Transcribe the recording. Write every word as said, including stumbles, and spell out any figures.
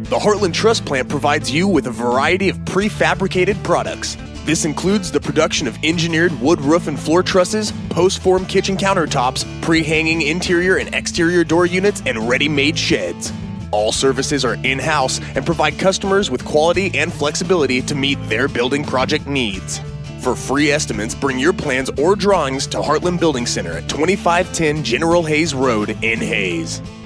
The Heartland Truss Plant provides you with a variety of prefabricated products. This includes the production of engineered wood roof and floor trusses, post-form kitchen countertops, pre-hanging interior and exterior door units, and ready-made sheds. All services are in-house and provide customers with quality and flexibility to meet their building project needs. For free estimates, bring your plans or drawings to Heartland Building Center at twenty-five ten General Hayes Road in Hayes.